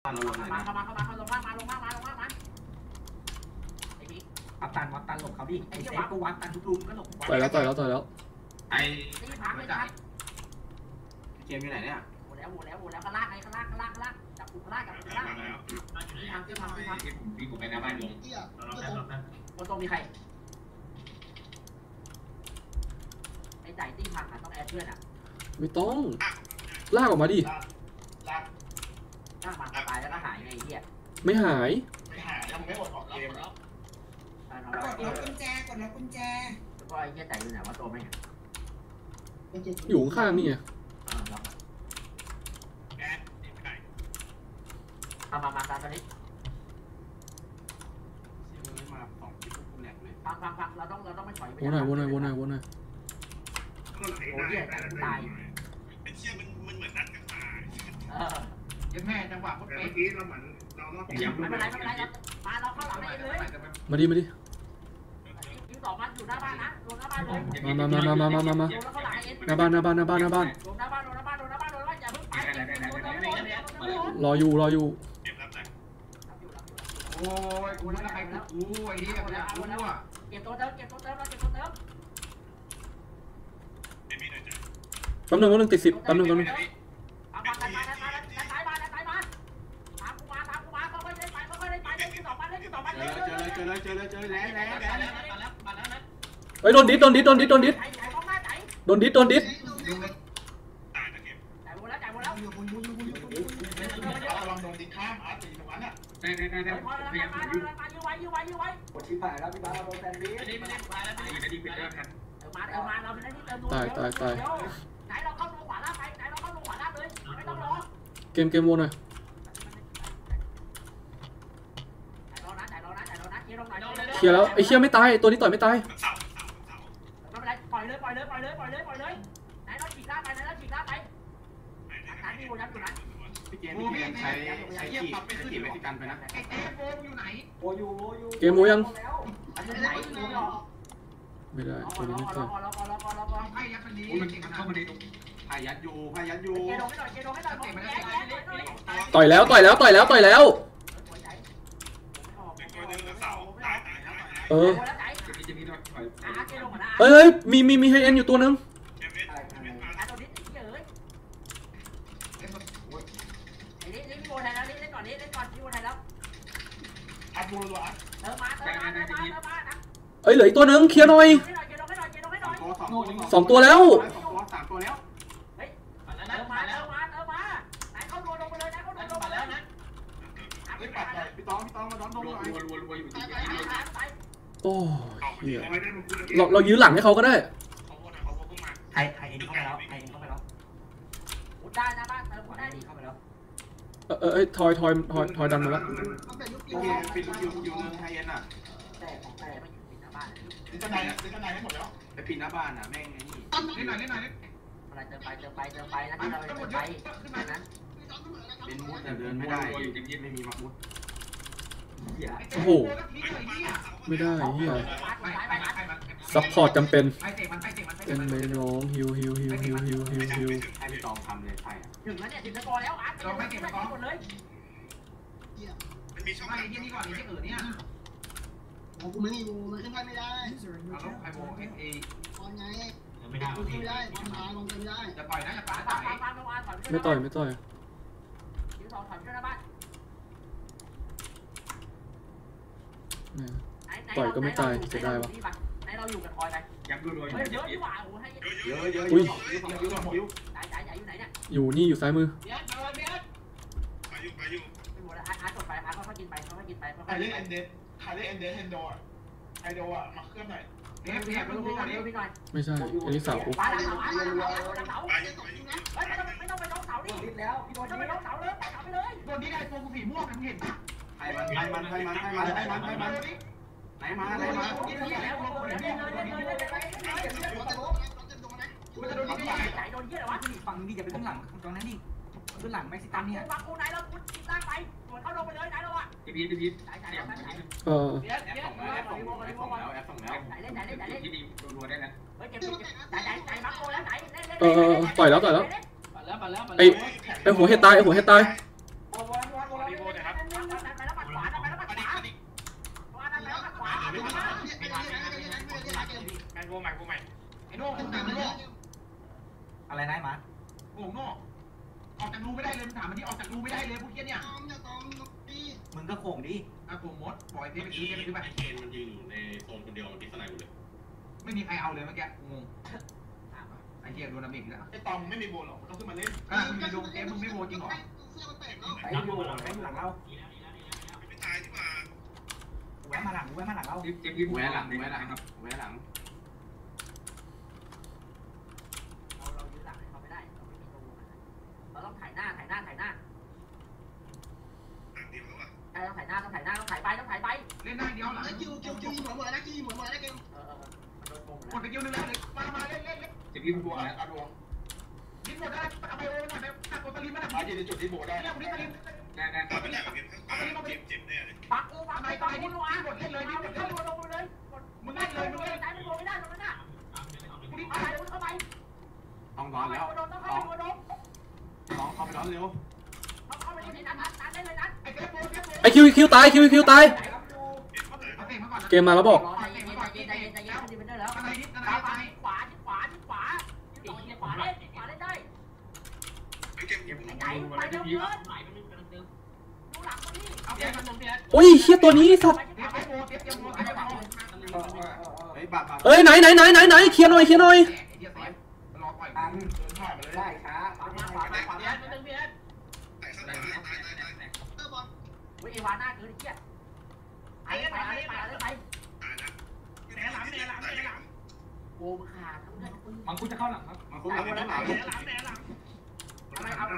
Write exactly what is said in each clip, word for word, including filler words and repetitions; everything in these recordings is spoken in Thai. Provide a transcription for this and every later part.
มาเข้ามาเข้ามาเข้าลงมามาลงมามาลงมามาไอ้พี่วัดตันวัดตันหลบเขาดิไอ้เซฟก็วัดตันทุกลุมก็หลบต่อยแล้วต่อยแล้วต่อยแล้วไอ้นี่พังเลยครับเกมอยู่ไหนเนี่ยหมดแล้วหมดแล้วหมดแล้วข้างล่างไอ้ข้างล่างข้างล่างข้างล่างจับกลุ่มข้างล่างจับกลุ่มข้างล่างที่ทำที่ทำที่ทำพี่ผมไปหน้าบ้านลงบนตรงมีใครไอ้ใจตีพังอ่ะต้องแอดเพื่อนอ่ะไม่ต้องลากออกมาดิถ้ามาตายแล้วก็หายไงเหี้ยไม่หายไม่หายยังไม่หมดของเกมแล้วกดล็อกกุญแจกดล็อกกุญแจแล้วก็ไอ้เหี้ยใจอยู่ไหนวะตัวไม่อยู่ข้างนี่ไงเอามามาตามตอนนี้มาสองที่คุณแหลกเลยพักพักพักเราต้องเราต้องไม่ถอยวนหน่อยวนหน่อยวนหน่อยวนหน่อยโอ้ยแต่ตายไอ้เชี่ยมันมันเหมือนนัดกันตายเออยังแม่จังหวะคนเมื่อกี้เราเหมือนเราเราไม่เป็นไรไม่เป็นไรมาเราเข้าหลังได้เลยมาดิมาดิคิวสองมันอยู่หน้าบ้านนะลงหน้าบ้านเลยมามามามามามามาหน้าบ้านหน้าบ้านหน้าบ้านหน้าบ้านลงหน้าบ้านลงหน้าบ้านลงหน้าบ้านลงหน้าบ้านอย่าเพิ่งไปรออยู่รออยู่โอ้ยกูแล้วใครกูไอ้เหี้ยเนี่ยกูอ่ะเก็บตัวเติมเก็บตัวเติมเราเก็บตัวเติมแป๊บนึงแป๊บนึงติดสิบแป๊บนึงแป๊บนึงเอามาตายตายตายตายมาตายมาตามกูมาตามกูมาค่อยๆเล่นไปค่อยๆเล่นไปเล่นที่สองมันเล่นที่สองมันเล่นเจอเลยเจอเลยเจอเลยเจอเลยแล้วแล้วแล้วแล้วมาแล้วนะเฮ้ยโดนดิสโดนดิสโดนดิสโดนดิสโดนดิสโดนดิสตายตะเก็บจ่ายหมดแล้วจ่ายหมดแล้วอยู่บนอยู่บนอยู่บนอยู่ลองโดนดิข้ามอาร์ตีตรงนั้นอ่ะได้ได้ได้ได้พอแล้วมามายื้อไว้ยื้อไว้ยื้อไว้กดชิปหายแล้วพี่บ้าเราโดนแซนด์วิชไม่ได้ไม่ได้ตายแล้วตายอยู่ในดีเป็นเรื่องกันเออมาเออมาเราได้ที่เติมดูไหนเราเข้าลงขวาล่างไปไหนเราเข้าลงขวาล่างเลยไม่ต้องรอเกมเกมวนหน่อยเคลียร์แล้วไอ้เชี่ยไม่ตายตัวนี้ต่อยไม่ตายไม่เป็นไรปล่อยเลยปล่อยเลยปล่อยเลยปล่อยเลยปล่อยเลยไหนเราฉีกล่างไปไหนเราฉีกล่างไปฐานที่โบยับอยู่นั้นพี่เกมพี่เกมใช้ใช้ขีดใช้ขีดไปที่กันไปนะไอ้เกมโบอยู่ไหนโบอยู่โบอยู่เกมโบยังอันนี้ไหนดูหรอไม่ได้ตัวนี้ไม่ต่อยไพ่ยัดมันดีมันเข้ามาดีไพ่ยัดอยู่ไพ่ยัดอยู่เกโดให้หน่อยเกโดให้หน่อยต่อยแล้วต่อยแล้วต่อยแล้วต่อยแล้วเออเฮ้ยมีมีมีไฮเอ็นอยู่ตัวนึงเอ้ยเหลืออีกตัวนึงเคลียร์หน่อยสองตัวแล้วสามตัวแล้วเฮ้ยเติมมาเติมมาเติมมาไหนเข้ารัวลงไปเลยนะเข้ารัวลงไปแล้วนะพี่ปัดเลยพี่ตองพี่ตองมาดอนลงรัวรัวรัวอยู่ที่โอ้ยเราเรายื้อหลังให้เขาก็ได้ใครใครเอ็นเข้าไปแล้วใครเอ็นเข้าไปแล้วอุดได้นะบ้านเติมได้ดีเข้าไปแล้วเออเออทอยทอยทอยทอยดันมาแล้วโอเคปิดคิวคิวนึงไฮเอ็นอ่ะแต่ของแต่ไม่อยู่ปิดหน้าบ้านปิดข้างในปิดข้างในให้หมดแล้วไปปิดหน้าบ้านอ่ะแม่งไงนี่นี่หน่อยนี่หน่อยนี่อะไรเติมไปเติมไปเติมไปนะที่เราเติมไปนั้นเป็นมุดแต่เดินไม่ได้อยู่จริงๆไม่มีมักมุดโอ้โหไม่ได้เฮียซัพพอร์ตจำเป็นเป็นไปน้องฮิวฮิวฮิวฮิวฮิวฮิวฮิวให้พี่ตองทำเลยใช่ถึงแล้วเนี่ยถึงจะกอแล้วอาร์ตเราไม่เก็บไปก่อนหมดเลยมันมีช่องไหนที่นี่ก่อนที่เออเนี่ยโอ้กูไม่มีโบมันขึ้นไปไม่ได้เอาแล้วไอโบเอฟเอตอนไงไม่ได้ไม่ได้ทำมาลงกันไม่ได้จะปล่อยนะจะปาต่อยไม่ต่อยไม่ต่อยคิวสองถอยช่วยหน้าบ้านต่อยก็ไม่ตายจะได้ปะไหนเราอยู่กับคอยไปยับดูด้วยเยอะที่ว่าโอ้ให้เยอะเยอะอุ้ยคิวคิวจ่ายจ่ายจ่ายอยู่ไหนเนี่ยอยู่นี่อยู่ซ้ายมือไปอยู่ไปอยู่ไปหมดแล้วอาร์ตอาร์ตจบไปอาร์ตค่อยๆกินไปค่อยๆกินไปค่อยๆใครเล่นเอ็นเดสใครเล่นเอ็นเดสเฮนโดอ่ะไฮโดอ่ะมาเคลื่อนหน่อยเดี๋ยวพี่พี่พี่หน่อยพี่หน่อยไม่ใช่อันนี้เสาปาเสาอาร์ตเสาไม่ต้องไม่ต้องไปน้องเสาดิแล้วพี่โดนจะไปน้องเสาเลยไปเสาไปเลยโดนที่ได้ตัวกูสีม่วงมันเห็นใครมันใครมันใครมันใครมันใครมันใครมันไหนมาไหนมาฝั่งนี้อย่าไปข้างหลังตรงนั้นดิข้างหลังเม็กซิกันเนี่ยฝั่งกูไหนเราคุณติดตั้งไปส่วนเข้าลงไปเลยไหนเราอ่ะพีพีพีพีเออแอปส่งแล้วแอปส่งแล้วแอปส่งแล้วไหนเล่นไหนเล่นไหนเล่นที่ดีรัวได้นะเฮ้ยเก็บเก็บไหนไหนไหนมักโกแล้วไหนเล่นเล่นเออต่อยแล้วต่อยแล้วปัดแล้วปัดแล้วไอ้ไอ้หัวเห็ดตายไอ้หัวเห็ดตายโครับไปแล้วปัดขวาไปแล้วปัดขวาไปแล้วปัดขวาแมนโบใหม่โบใหม่ไอ้โน่ไอ้โน่อะไรนายมาโง่โง่ออกจากรูไม่ได้เลยถามมันที่ออกจากรูไม่ได้เลยพวกเกี้ยเนี่ยมึงก็โข่งดิอ่ะโข่งมดปล่อยเทปไปซื้อเทปไปซื้อไปไอเคนมันยืนอยู่ในโซนคนเดียวมันพิษอะไรอยู่เลยไม่มีใครเอาเลยเมื่อกี้งงไอ้เหี้ยโดนน้ำเบรกแล้วไอ้ตอมไม่มีโบนหรอกมันต้องขึ้นมาเล่นอ่ะมึงไปดูเกมมึงไม่โบนจริงหรอไอ้โบนไอ้หลังเราไม่ตายดีกว่าแหวนมาหลังแหวนมาหลังเราเจ็บยิ้มแหวนหลังแหวนหลังครับแหวนหลังเราเรายืนหลังเขาไม่ได้เราไม่มีตัวเราต้องถ่ายหน้าถ่ายหน้าถ่ายหน้าใช่ต้องถ่ายหน้าต้องถ่ายหน้าต้องถ่ายไปต้องถ่ายไปเล่นหน้าเดียวหลังคิวคิวคิวเหมือนเหมือนนะคิวเหมือนเหมือนนะเกมเออมันโดนโกงกดไปคิวนึงแล้วเลยมามาเล่นเล่นเล่นจะพิมพ์บัวนะบัวพิมพ์บัวได้เอาไปโอ้ยแบบตัดตัวตะลิมมาแบบมาอยู่ในจุดที่บัวได้เนี่ยคนนี้ตะลิมแน่แน่ตัดไปแล้วเอาตะลิมมาเจ็บเจ็บเนี่ยปักกูปักไปต่อยนี่วะกดเล่นเลยนี่กดเล่นลงเลยมึงเล่นเลยมึงเล่นใจมันโดนไม่ได้ตรงนั้นน่ะมึงรีบเข้าไปมึงเข้าไปต้องร้อนแล้วต้องเข้าไปโดนต้องเข้าไปร้อนเร็วเข้าไปที่นัดนัดได้เลยนัดไอ้เกมโบไอ้ไอคิวคิวตายคิวคิวตายเกมมาแล้วบอกใจเย็นใจเย็นใจเย็นใจเย็นดีเป็นได้แล้วขวาขวาที่ขวาที่ขวาที่ขวาเล่นขวาเล่นได้ไอ้เกมเกมไหนไปเดิมเดินไหนมันกำลังเดิมดูหลังคนนี้เอาเกมมันลงเพียรโอ้ยเฮียตัวนี้สัตว์เอ้ยไหนไหนไหนไหนไหนเคลียร์หน่อยเคลียร์หน่อยได้ช้าขวาขวาขวาเพียรมันตึงเพียรวิ่งวาหน้าคือเกียร์ไอ้ไปไอ้ไปไอ้ไปแหนหลังแหนหลังแหนหลังโอ้ขาดมังคุดจะเข้าหลังครับมังคุดหลังแหนหลังแหนหลังแหนหลังอะไรเอา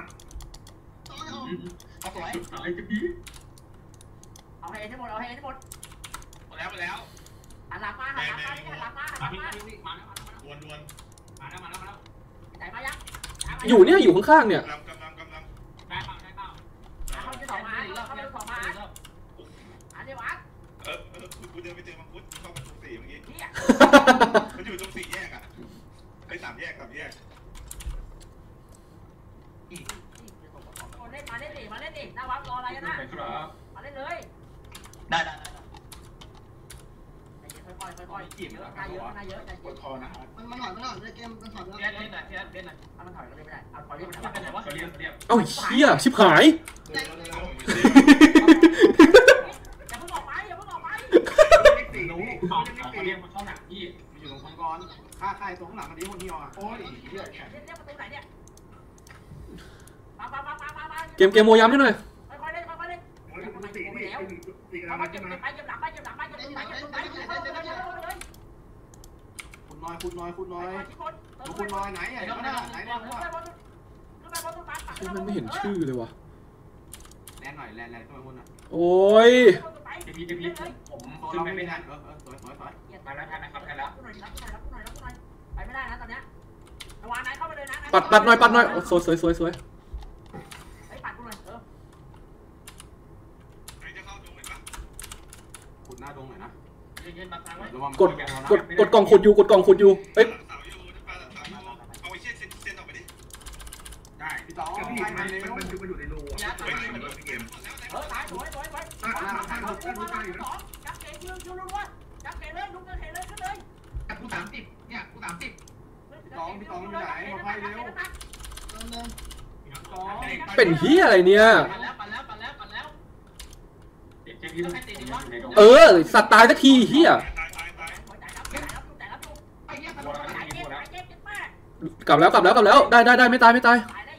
เอาสวยอะไรจะดีเอาให้ทั้งหมดเอาให้ทั้งหมดหมดแล้วหมดแล้วหันหลังมาหันหลังมาหันหลังมาหันหลังมามาแล้วดวนดวนมาแล้วมาแล้วมาแล้วไหนมายังอยู่เนี่ยอยู่ข้างๆเนี่ยกำลังกำลังกำลังได้เปล่าได้เปล่าเขาจะสองมาเขาจะสองมาอันนี้วะเออเออกูเดินไปเจอมังคุดเข้ามาตรงสี่เมื่อกี้มันอยู่ตรงสี่แยกอ่ะไอ้สามแยกสามแยกเล่นมาเล่นดิมาเล่นดิหน้าวัดรออะไรกันนะมาเล่นเลยได้ได้ได้ค่อยๆค่อยๆจีบเยอะหน้าเยอะหน้าเยอะใจเย็นคอนะมันมันถอยไม่ได้เลยเกมมันถอยไม่ได้เล่นหน่อยเล่นเล่นหน่อยเอามันถอยก็เล่นไม่ได้เอาถอยเล่นไม่ได้เป็นไรวะเรียบเรียบเอ้าเฮียชิบหายอย่าเพิ่งออกไปอย่าเพิ่งออกไปสี่รู้บอกเขาเรียกมันเข้าหนักพี่มันอยู่ตรงมังกรฆ่าใครตรงหลังมันนี้คนเดียวอ่ะโอ้ยเรียกเรียกประตูไหนเนี่ยมามามามามาเกมเกมโมย้ำให้หน่อยค่อยๆเล่นค่อยๆเล่นสี่นี่แล้วเอามาเก็บไปเก็บหลังไปเก็บหลังไปเก็บหลังไปเก็บหลังไปเก็บหลังไปคุณน้อยคุณน้อยคุณน้อยคุณน้อยไหนไหนไหนไหนมันไม่เห็นชื่อเลยวะแลนหน่อยแลนแลนขึ้นมาบนอ่ะโอ้ยจะมีจะมีผมขึ้นไปไม่ได้เออเออสวยสวยสวยไปแล้วนะครับไปแล้วไปไม่ได้นะตอนเนี้ยวางไหนเข้าไปเลยนะปัดปัดหน่อยปัดหน่อยสวยสวยสวยสวยไอ้ปัดกูหน่อยเออใครจะเข้าดงไหมปะขุดหน้าดงหน่อยนะกดกดกดกล่องขุดอยู่กดกล่องขุดอยู่เอ้ยเอาไอ้เช่นเส้นออกไปดิได้พี่ต่อมันมันมันอยู่มันอยู่ในรูอ่ะเออตายสวยสวยสวยจับเกยยืนยืนรัวจับเกยเลยลุกเกยเลยขึ้นเลยจับกูสามสิบเนี่ยกูสามสิบสองพี่ต่ออยู่ไหนมาไปเร็วเป็นเฮียอะไรเนี่ยปัดแล้วปัดแล้วปัดแล้วปัดแล้วเออสัตว์ตายสักทีเฮียกลับแล้วกลับแล้วกลับแล้วได้ได้ได้ไม่ตายไม่ตาย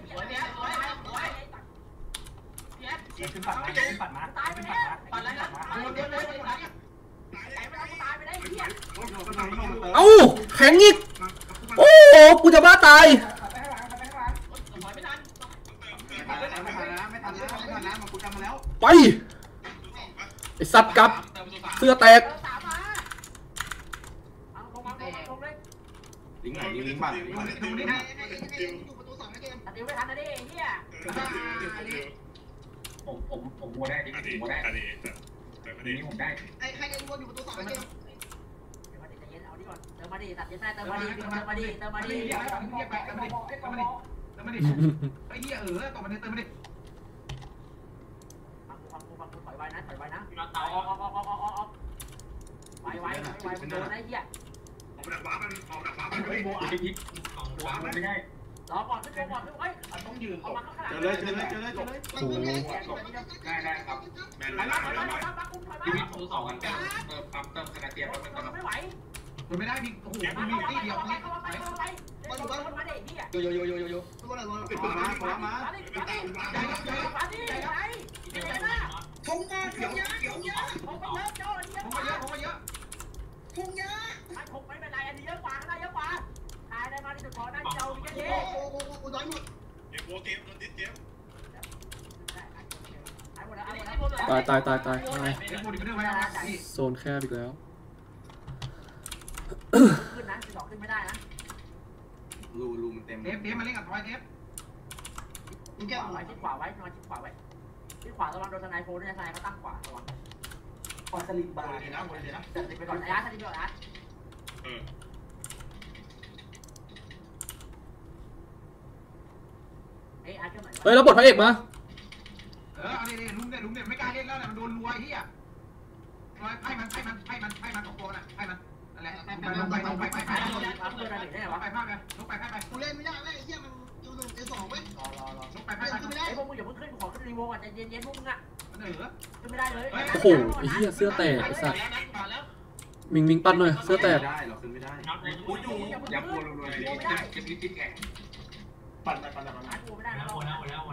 เอ้าแข็งอีกโอ้โหกูจะบ้าตายไปไอสัตว์กลับเสื้อแตกลิงไหนลิงบ้านลิงไหนดูนี่นะอยู่ประตูสองนะเกมตัดดิวไม่ทันนะดิเฮียผมผมผมวัวได้ดิผมวัวได้อันนี้อันนี้ผมได้ไอ้ใครเล่นวัวอยู่ประตูสองนะเกมเดี๋ยวมาดิใจเย็นเอาดิก่อนเติมมาดิตัดเย็นแม่เติมมาดิเติมมาดิเติมมาดิเติมมาดิเติมมาดิเติมมาดิเติมมาดิไอ้เหี้ยเออต่อมาดิเติมมาดิไว้นะถอยไว้นะออกออกออกออกออกออกไว้ไว้ไว้โดนไอ้เหี้ยออกจากฟ้ามันออกจากฟ้ามันเฮ้ยโบอาพิษสองฟ้ามันไม่ได้รอก่อนขึ้นก่อนขึ้นไว้ต้องยืนเอามาข้างหลังเจอเลยเจอเลยเจอเลยเจอเลยโอ้โหได้ได้ครับแมนไปมามาแล้วไปมามาแล้วมากุ้งถอยชีวิมาตโตสองกันเติมเติมปั๊มเติมขนาดเตียงมันกำลังไม่ไหวมันไม่ได้พี่โอ้โหมามันมีเข้าที่ไปเดียวเข้าไปนี่เข้าไปเข้าไปเข้าไปมาเด็กนี่อ่ะโยโยโยโยโยโยตัวอะไรตัวปิดฟ้ามาฟ้ามามาดิมาดิมาดิมาดิไหนไหนนะทงยาทงยาทงยาผมก็เยอะโจ้อันนี้เยอะผมกก็ว่าเยอะผมก็เยอะทงยาไม่ผมไม่เป็นไรอันนี้เยอะกว่าได้เยอะกว่าถ่ายได้มาที่สุดพอได้เจ้าดีโอ้ดีโหโอ้โหโอ้โหน้อยหมดเกมโบเกมโดนดิสเกมตายตายตายตายตายเกมโบดิบเรื่องไว้นะนี่โซนแคบอีกแล้วขึ้นนะสิบสองขึ้นไม่ได้นะรูรูมันเต็มเทปเทปมาเล่นกับทอยเทปมึงขแก้วาไว้ชิดขวาไว้นอนชิดขวาไว้ชิดขวาระวังโดนทนายโฟด้วยนะทนายเขาตั้งขวาระวังออกสลิปบาร์เดี๋ยวนะเดี๋ยวนะจัดไปก่อนไอ้อาร์ตทนายไปก่อนอาร์ตเออไอ้อาร์ตก็หน่อยเฮ้ยแล้วบทพระเอกมาเออเอาดิลุงเนี่ยลุงเนี่ยไม่กล้าเล่นแล้วเนี่ยมันโดนรัวเฮียรอยไพ่มันไพ่มันไพ่มันไพ่มันสองตัวน่ะไพ่มันนั่นแหละไปลงไปลงไปไปไปไอ้โดนรับเงินอะไรได้ลวะงไปภาพไปลงไปภาพไปกูเล่นไม่ได้แม่ไอ้เหี้ยมันยูหนึ่งยูสองเว้ยรอรอรอลงไปภาพไปไอ้พวกมึงอย่าเพิ่งขึ้นขอขึ้นรีโวก่อนใจเย็นๆพวกมึงอ่ะเหนือขึ้นไม่ได้เลยโอ้โหไอ้เหี้ยเสื้อแตกไอ้สัตว์มิงมิงปัดหน่อยเสื้อแตกได้เราขึ้นไม่ได้กูอยู่อย่าพูดรวยๆจะพิจิตแข่งปั่นไปปั่นไปปั่นไปอาร์ตกูไม่ได้นะตัวอะไรวะไม่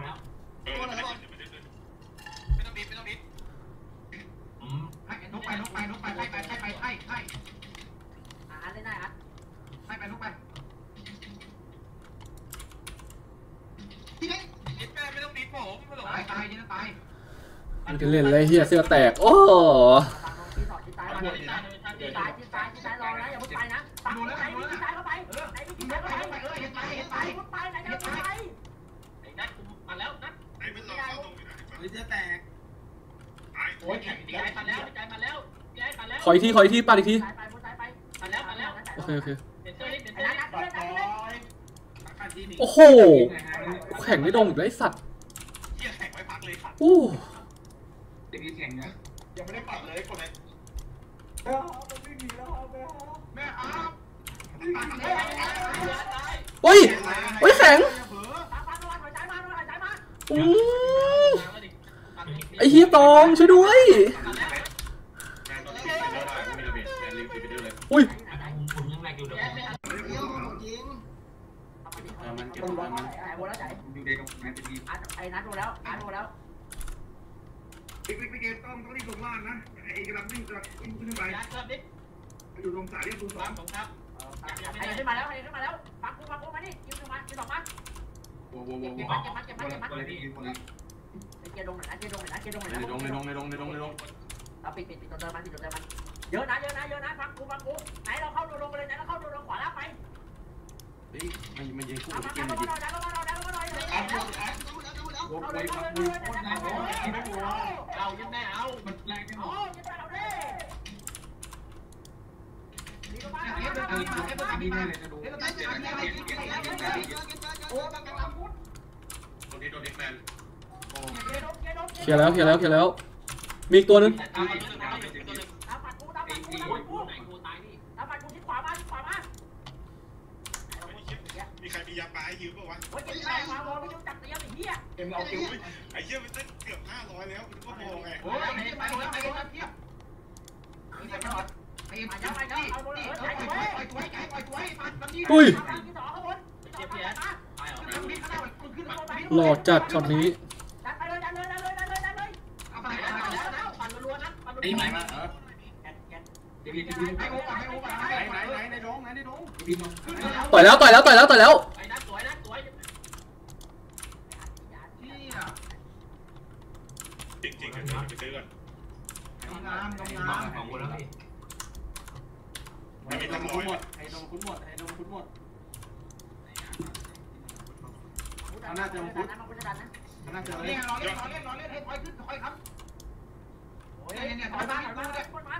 ต้องบิดไม่ต้องบิดให้นกไปนกไปนกไปให้ไปให้ไปให้ให้อาร์ตเล่นได้อาร์ตให้ไปนกไปพี่เล็กไม่ต้องบิดผมตายตายนี่นะตายมันจะเล่นอะไรเฮียเสื้อแตกโอ้ฟังลงที่สอดที่ซ้ายมาที่ซ้ายที่ซ้ายที่ซ้ายที่ซ้ายรอนะอย่าเพิ่งไปนะฟังไหนที่ซ้ายเข้าไปไหนที่ซ้ายเข้าไปเออเห็นไปเห็นไปมุดไปไหนจะไปไอ้นัทมาแล้วนัทไอ้เป็นเราเข้าตรงนี้นะเฮ้ยเสื้อแตกโอ้ยแข่งใจมาแล้วใจมาแล้วใจมาแล้วขออีกทีขออีกทีปัดอีกทีไปมุดไปมาแล้วมาแล้วโอเคโอเคเดี๋ยวเจอเดี๋ยวเจอนัทนัทนัทนัทโอ้โหแข่งไม่ลงอีกแล้วไอ้สัตว์เที่ยแข่งไว้พักเลยค่ะอู้เด็กแข่งนะยังไม่ได้ปัดเลยกดเลยแม่อาบเฮ้ยเฮ้ยแข็งฟังฟังระวังหายใจมาหายใจมาอืมไอ้เฮียตองช่วยด้วยอุ้ยผมยังแรกอยู่เดี๋ยว เลี้ยวหมดจริงมันเก็บมันไอ้โบแล้วใจอยู่ในตรงนั้นจะดีอาร์ตไอ้นัทโดนแล้วอาร์ตโดนแล้วบิ๊กบิ๊กบิ๊กเกมต้องต้องรีบลงล่างนะไอ้กำลังวิ่งกำลังวิ่งขึ้นไปนัทเกิดดิอยู่ตรงสายเรียกคุณสามของครับไอ้ขึ้นมาแล้วไอ้ขึ้นมาแล้วฟังกูฟังกูมาดิคิวขึ้นมาคิวสองมาโว้โว้โว้เก็บโว้มันเก็บมันเก็บมันเก็บมันอะไรที่ยิงคนละไอ้เกียร์ลงหน่อยนะเกียร์ลงหน่อยนะเกียร์ลงหน่อยในนะดงในดงในดงในดงในดงในดงเราปิดปิดปิดตัวเดิมมันปิดตัวเดิมมันเยอะนะเยอะนะเยอะนะฟังกูฟังกูไหนเราเข้าโดนลงไปเลยไหนเราเข้าโดนลงขวาล่างไปเฮ้ยมันมันยิงคู่เอากับมาเกเอามมาดิหน่อยเอามาหน่อยเอามาหน่อยเอามาหน่อยเอาหมดแล้วเอาหมดแล้วโว้เอาโว้เลยคเอารับเลยมือเอาเลยเอายังไงเอามันแรงที่หมโอ้ดยังไงเอาดินี่ก็มาเอฟเอฟเอฟเอฟอันนี้แน่เลยจะดูเฮ้ยเราได้เก็บเก็บเก็บเก็บเก็บเก็บเก็บเก็บเก็บโอ้กังกังกังพุทธโดนนี้โดนนี้แฟนโอ้เคลียร์แล้วเคลียร์แล้วเคลียร์แล้วมีอีกตัวนึงตามมาตัวนึงตามมาตัวนึงตามปัดกูตามปัดกูตามปัดกูไหนกูตายนี่ตามปัดกูที่ขวามาที่ขวามามีใครมียาปลาให้ยืมป่าวะโอ้ยเจ็บแรงมาวอไม่รู้จักเตรียมไอ้เหี้ยเอ็มเอาคิวไอ้เหี้ยมันเต้นเกือบห้าร้อยแล้วมันก็พอไงโอ้ยไปไปไปไปเทียบนี่ไปหมดไปไปมาเยอะมาเยอะเอาโดนนี่เออไปใจไปไว้ไปไปไปไปไปมันนี่อุ้ยที่สองข้างบนที่สองข้างบนมามันมีข้าวมันขึ้นมาไปหล่อจัดช็อตนี้ดันไปเลยดันเลยดันเลยดันเลยดันเลยเอาไปไปไปแล้วไปแล้วปั่นรัวๆนะปั่นรัวๆไอ้ไหนมาเออแกะแกะเดี๋ยวพี่ไปโอ้ไปโอ้ไปไหนไหนไหนในดงไหนในดงพี่มาต่อยแล้วต่อยแล้วต่อยแล้วต่อยแล้วไอ้นัทสวยนัทสวยที่จริงๆเดี๋ยวไปซื้อก่อนงามงามงามของคนแล้วพี่ไอ้ดงคุ้มหมดไอ้ดงคุ้มหมดไอ้ดงคุ้มหมดน่าจะมันพุทธนะมันพุทธดันนะน่าจะเล่นรอเล่นรอเล่นรอเล่นให้ถอยขึ้นถอยครับโอ้ยเนี่ยถอยมาถอยมาถอยมา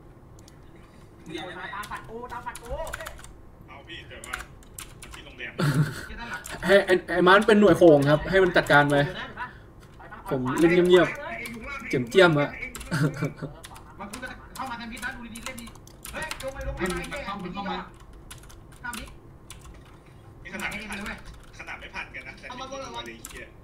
ตามฝัดกูตามฝัดกูเอาพี่แต่ว่าที่โรงแรมให้ไอ้ไอ้มันเป็นหน่วยโขงครับให้มันจัดการไปผมเล่นเงียบๆเจียมเจียมอะเองมันกูจะเข้ามาทำพิษนะดูดีๆเล่นดีเฮ้ยลงไปลงไปไอ้เหี้ยเข้ามาเข้ามาข้ามดินี่ขนาดไม่ผัดขนาดไม่ผัดกันนะแต่ไม่ผัดเลยเฮีย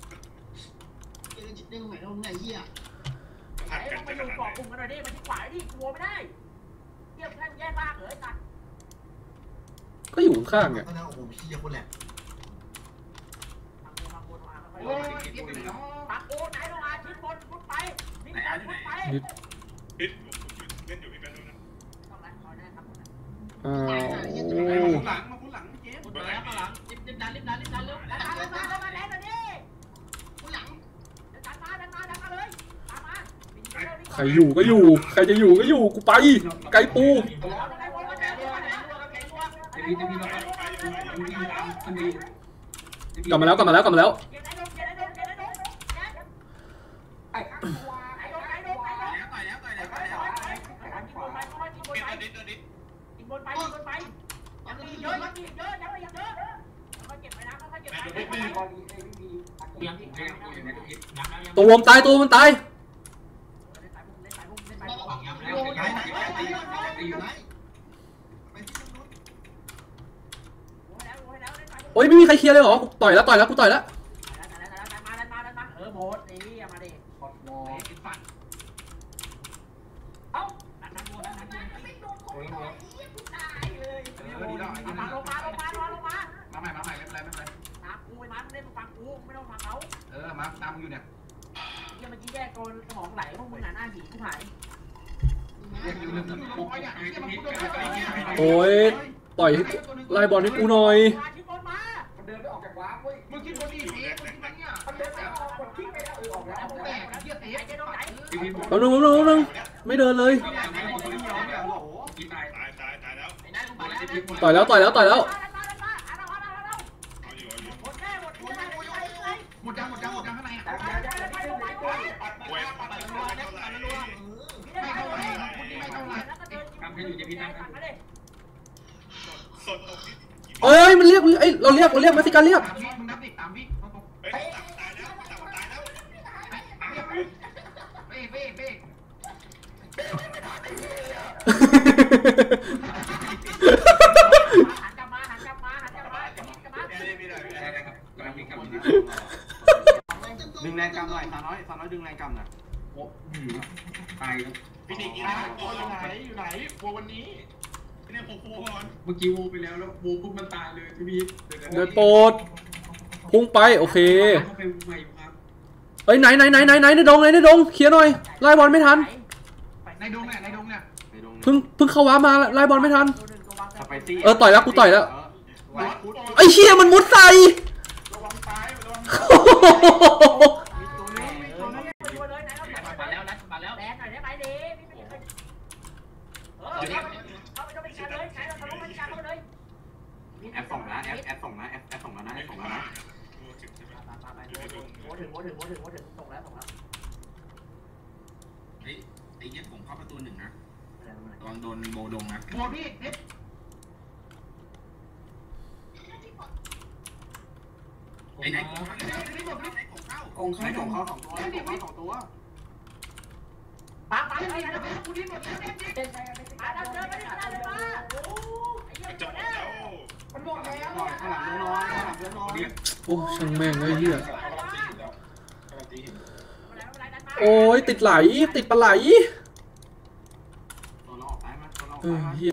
เรื่องไหนตรงไหนเหี้ยผัดไอ้กันมันจะไปขอยู่นาดไหนเกาะกลุ่มกันหน่อยดิมันที่ขวาดิกลัวไม่ได้เทียบแค่แยกล่างเหรอไอ้สัตว์ก็อยู่ข้างๆอ่ะโอ้โหเหี้ยคนแหลกทำโมทำโมทำโมโอ้ยเก็บไปเนาะปักโอ้ไหนลงมาชิ้นบนพุทไปนี่พุทไปนิดพิษผมเล่นอยู่พี่แป๊บนึงนะต้องรันคอยได้ครับอ้าวหลังมาคุณหลังเจ๊พุทมาแล้วมาหลังรีบรีบดันรีบดันรีบดันเร็วดันมาดันมาดันมาแล้วนี่ผู้หลังดันมาดันมาดันมาเลยตามมาใครอยู่ก็อยู่ ใครจะอยู่ก็อยู่ กูไป ไก่ปู กลับมาแล้วกลับมาแล้วกลับมาแล้วไอ้ข้างตัวไอ้โดนไอ้โดนไอ้โดนต่อยแล้วต่อยแล้วต่อยแล้วกินบนไปกินบนไปกินบนไปกินบนไปกินบนไปยังมีเยอะยังมีเยอะยังมีเยอะค่อยเก็บไปนะค่อยเก็บไปตัววมตายตัวมันตาย โอ้ยไม่มีใครเคลียร์เลยเหรอกูต่อยแล้วต่อยแล้วกูต่อยแล้วมาดันมาดันมาเออโบสนี่มาดิกดโบสฟันเอ้าดันดันโบดันดันไม่โดนโอ้ยตายเลยลงมาลงมาลงมาลงมามาใหม่มาใหม่ไม่เป็นไรไม่เป็นไรตามกูไอ้มันไม่ได้มาฟังกูไม่ต้องฟังเขาเออมาตามมึงอยู่เนี่ยยังมันยี่แยกโกนสมองไหลพวกมึงหนาหน้าหีกูหายอยู่หนึ่งร้อยอ่ะเชี่ยมันพูดได้โอ้ยต่อยไล่บอลให้กูหน่อยมาชิ้นบนมาเดินไปออกจากว้าเว้ยมึงคิดว่าดีเสียมึงคิดว่าเนี่ยเดินไปออกคนที่ไปแล้วเออออกแล้วแตกเหี้ยเสียไอ้เจ้าไหนแป๊บนึงแป๊บนึงแป๊บนึงไม่เดินเลยตายตายตายแล้วไอ้นายลงมาแล้วต่อยแล้วต่อยแล้วต่อยแล้วเอาอยู่เอาอยู่หมดแน่หมดที่ไหนหมดที่ไหนหมดยังหมดยังหมดยังข้างในอ่ะเว้ยปัดปัดรัวเท่าไหร่ไม่เท่าไหร่คุณนี่ไม่เท่าไหร่ทำให้อยู่จะพี่นั่งมาดิสดตกที่เอ้ยมันเรียกเอ้ยเราเรียกเราเรียกมาสิการเรียกตามพี่มึงนับดิตามพี่ต้องตกเฮ้ยตับตายแล้วตับตายแล้วเบ้เบ้เบ้หันกลับมาหันกลับมาหันกลับมาหันกลับมาดึงแรงกำหน่อยสาวน้อยสาวน้อยดึงแรงกำหน่อยไปพี่นิกกี้โอ้ยไหนอยู่ไหนวัววันนี้เนี่ยผมพูดก่อนเมื่อกี้วัวไปแล้วแล้ววัวปุ๊บมันตายเลยพี่พีเดินโปรดพุ่งไปโอเคเข้าไปใหม่ครับเอ้ยไหนไหนไหนไหนไหนในดงไหนในดงเคลียร์หน่อยไล่บอลไม่ทันในดงเนี่ยในดงเนี่ยเพิ่งเพิ่งเข้าว้ามาไล่บอลไม่ทันสไปซี่เออต่อยแล้วกูต่อยแล้ววัดไอ้เชี่ยมันมุดใส่ระวังตายระวังมาแล้วนัดมาแล้วแดนหน่อยได้ไหมดีพี่ไม่เคยเออเขาไปจะไปกันเลยใช้เราทะลุไปกันเขาเลยแอปส่งนะแอปแอปส่งนะแอปแอปส่งแล้วนะแอปส่งแล้วนะโมถึงโมถึงโมถึงโมถึงส่งแล้วส่งแล้วเฮ้ยไอ้เงี้ยผมเข้าประตูหนึ่งนะระวังโดนโบดงนะโบพี่เอ๊ะไอ้ไหนของเข้าไอ้ไหนของเข้ากงให้กงเข้าสองตัวกงเข้าสองตัวปาปาไอ้นั่นคุณนี่หมดแล้วเนี่ยมาดันเดินไปดิดันเลยมาโอ้ไอ้เหี้ยจะหหมมดดแล้แล้ว วข้างหลังน้องข้างหลังเพื่อนน้องโอ้ช่างแม่งเลยเฮียมาโอ้ยติดไหลติดปลาไหลตัวน้องออกซ้ายมาตัวน้องออกเอซ้าอยมาเฮีย